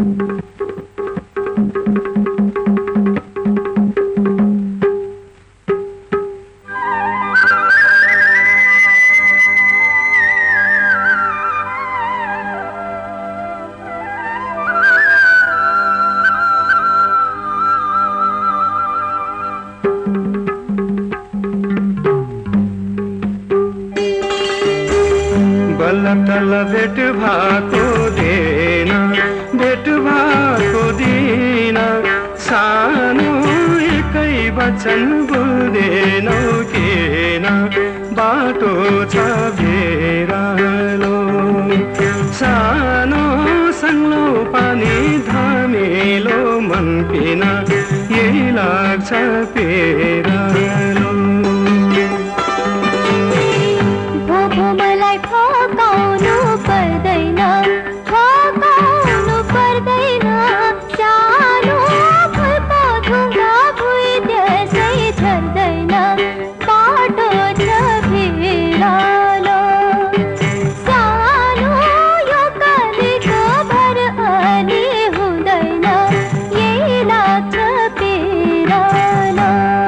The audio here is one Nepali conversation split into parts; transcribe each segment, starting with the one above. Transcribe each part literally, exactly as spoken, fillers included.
तल भेट भएको दिन भेट भएको दिन सानो एकै वचन बोल्दैनौ किन बाटो छ भेरालो सानो सङ्लो पानी धमिलो मन किन यही लाग्छ पेरालो ठोकाउनु पर्दैन ठोकाउनु पर्दैन सानो फुलको ढुङ्गा भुइँ त्यसै झर्दैन बाटो छ भिरालो सानो यो कालीको भर अनि हुँदैन यही लाग्छ पेरालो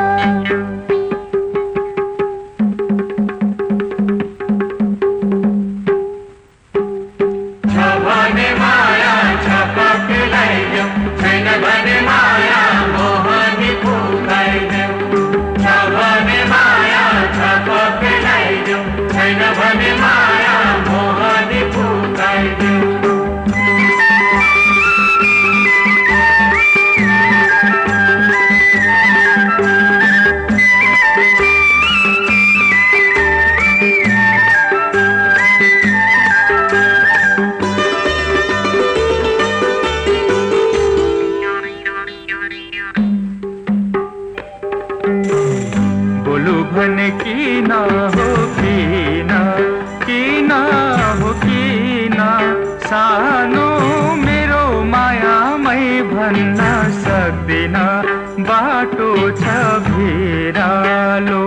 भने किन हो किन किन हो किन सानो मेरो मायामै भन्न सक्दिन बाटो छ भिरालो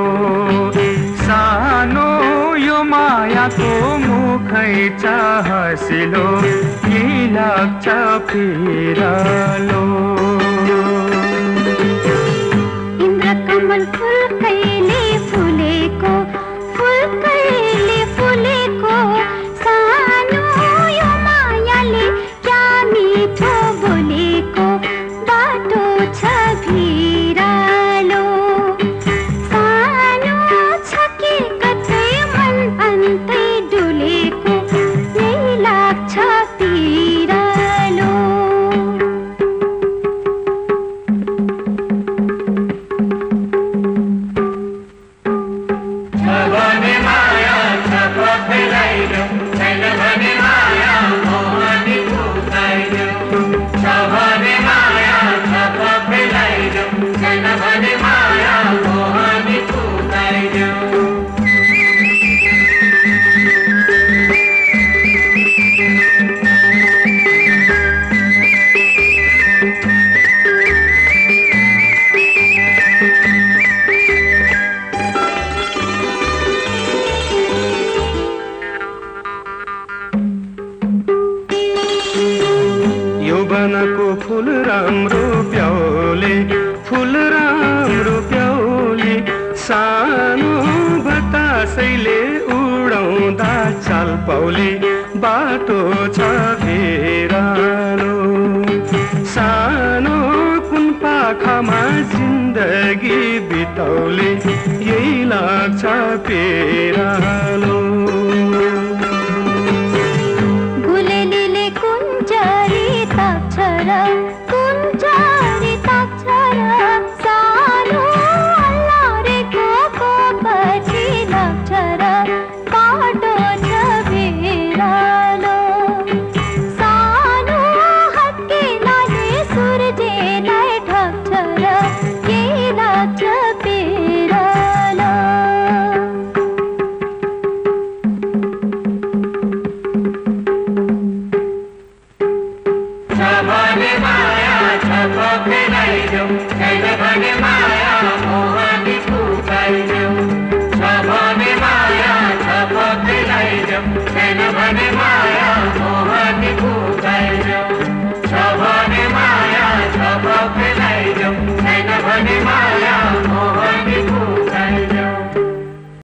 सानो यो मायाको मुखै छ हँसिलो यही लाग्छ फिरालो इन्द्रकमल फुल कहिले फुलेको फुल कहिले फुलेको सानो यो मायाले क्या मिठो बोलेको बाटो छ भिरालो सानो छ कि कतै मन अन्तै डुलेको यही लाग्छ पिरालो यौवनको फूल राम्रो प्याउले फूल राम्रो प्याउले सानो बतासैले उडाउँदा चाल पाउले बाटो छ भिरालो सानो कुन पाखामा जिन्दगी बिताउले यही लाग्छ पेरालो